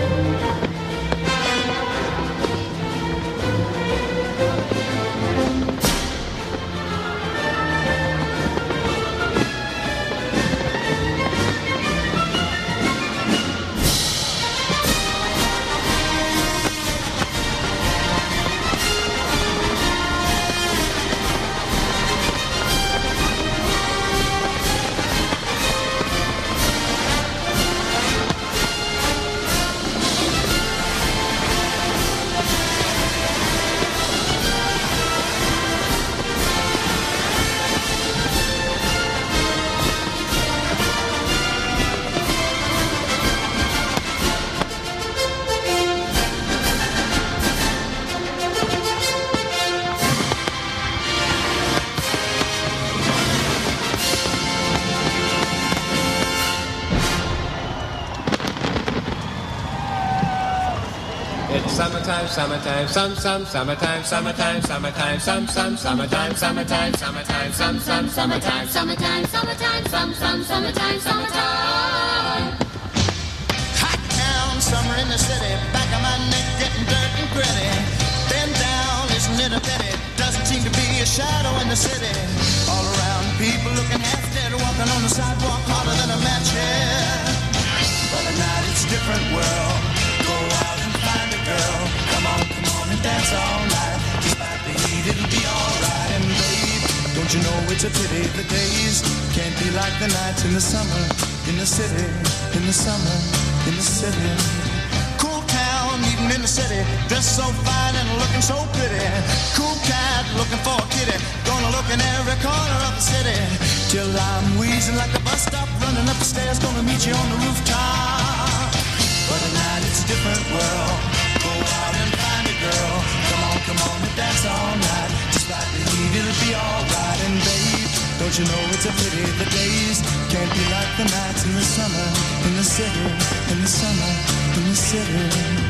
Summertime, summertime, summertime, summertime, summertime, summertime, summertime, summertime, summertime, summertime. Hot town, summer in the city, back of my neck getting dirt and gritty. Bend down, isn't it a pity? Doesn't seem to be a shadow in the city. All around, people looking half dead, walking on the sidewalk harder than a match head. But at night it's a different world. Go out and find a girl. Come on and dance all night. Despite the heat, it'll be alright. And babe, don't you know it's a pity the days can't be like the nights in the summer, in the city, in the summer, in the city. Cool town, even in the city, dressed so fine and looking so pretty. Cool cat, looking for a kitty, gonna look in every corner of the city. Till I'm wheezing like a bus stop, running up the stairs, gonna meet you on the rooftop. But at night it's a different world. Go out and find a girl. Come on and dance all night. Despite the heat, it'll be alright. And babe, don't you know it's a pity the days can't be like the nights in the summer, in the city, in the summer, in the city.